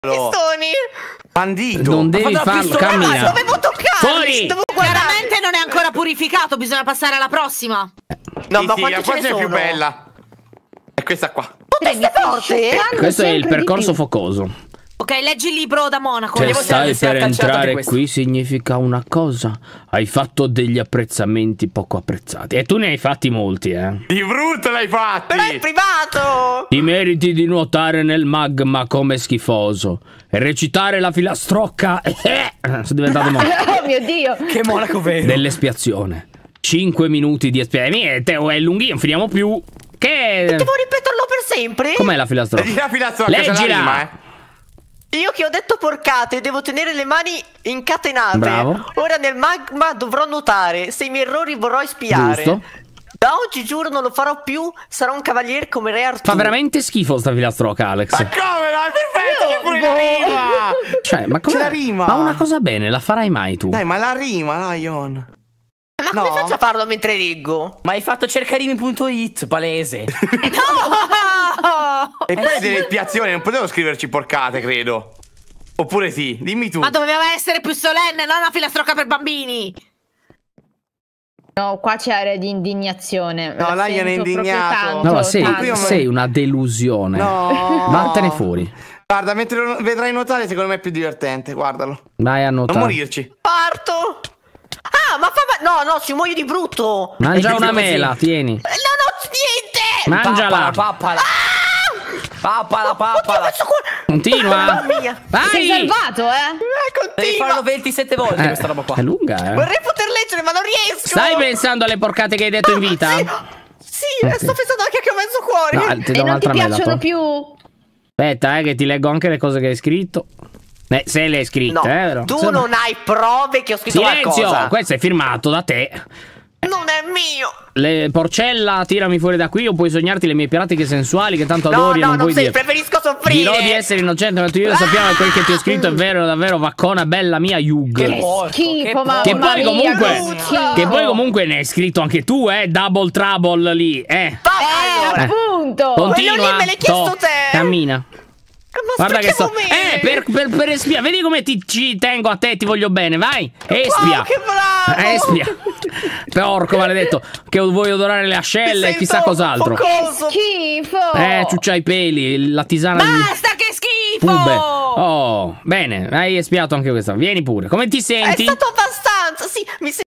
Pistoni. Bandito. Non devi farlo, cammina. Dovevo toccare. Fuori. Chiaramente non è ancora purificato, bisogna passare alla prossima. No, ma Sì, quante la ce ne prossima è più sono? bella. È questa qua. Tutte forte? Questo è il percorso focoso. Ok, leggi il libro da monaco. Se Devo stai essere per attacciato di entrare questo. qui significa una cosa. Hai fatto degli apprezzamenti poco apprezzati. E tu ne hai fatti molti, Di brutto l'hai fatti. Però è privato. Ti meriti di nuotare nel magma come schifoso. E recitare la filastrocca. Sono diventato monaco. Oh mio Dio. Che monaco vero. Dell'espiazione. 5 minuti di espiazione. Te è lunghino, non finiamo più. Che... Devo ripeterlo per sempre? Com'è la filastrocca? Leggi la filastrocca, c'è la Leggila. rima, Io che ho detto porcate, devo tenere le mani incatenate. Bravo. Ora nel magma dovrò nuotare. Se i miei errori vorrò espiare. Giusto. Da oggi giuro non lo farò più. Sarò un cavaliere come Re Artù. Fa veramente schifo sta filastrocca, Alex. Ma come? No, è perfetto, che pure la rima. Cioè, ma come? C'è la rima. Ma una cosa bene, la farai mai tu? Dai, ma la rima, Lion. Ma come No. faccio a farlo mentre leggo? Ma hai fatto cercarimi.it, palese. E poi delle espiazioni, non potevo scriverci porcate, credo. Oppure sì, dimmi tu. Ma doveva essere più solenne, non una filastrocca per bambini. No, qua c'è area di indignazione. No, La Lion è sento proprio indignato. tanto, No, ma sei, tanto. sei una delusione. No. Vattene fuori. Guarda, mentre lo vedrai nuotare, secondo me è più divertente, guardalo. Vai a Non nuotare. morirci. Parto. Ah, ma fa... No, ci muoio di brutto. Mangia una così. mela, tieni. Non ho niente. Mangiala. Pappala. Pappala, pappala. Continua. Mamma mia. Sei Vai. salvato, Devi farlo Continua. 27 volte questa roba qua. È lunga, Vorrei poter leggere, ma non riesco. Stai pensando alle porcate che hai detto in vita? Sì, sto pensando anche che ho mezzo cuore. No, ti do E non ti un'altra mela. piacciono to. più. Aspetta, che ti leggo anche le cose che hai scritto. Se le hai scritte, No, però. tu Se no- non hai prove che ho scritto Silenzio! qualcosa. Questo è firmato da te. Non è mio. Porcella, tirami fuori da qui o puoi sognarti le mie pratiche sensuali che tanto No, adori e no, non non vuoi sei, dire. preferisco soffrire. Dirò di essere innocente, ma tu e io sappiamo che quel che ti ho scritto è vero, davvero vaccona bella mia Yug. Che porco, schifo, mamma Che poi mia, comunque che schifo. Che poi comunque ne hai scritto anche tu, Double Trouble lì, Allora. Appunto. Continua. Quello lì me l'hai chiesto te. Cammina. Ma Guarda che sto. sprechiamo me. Per espia. Vedi come ci tengo a te, ti voglio bene, vai. Espia. Wow, che bravo. Espia. Porco maledetto. Che vuoi odorare le ascelle e chissà cos'altro. Schifo. Ciuccia i peli, la tisana di Basta, che schifo. pube. Oh, bene, hai espiato anche questa. Vieni pure. Come ti È senti? stato abbastanza. Sì, mi